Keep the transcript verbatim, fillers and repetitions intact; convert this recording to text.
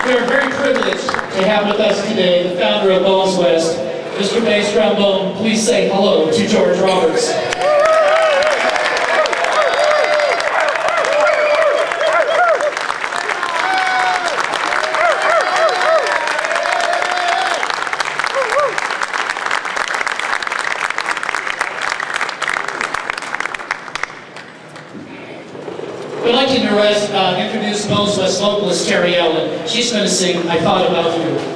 We are very privileged to have with us today the founder of Bones West, Mister Bass Trombone. Please say hello to George Roberts. We'd like to uh, introduce Bones West vocalist Terry Ellen. She's going to sing I Thought About You.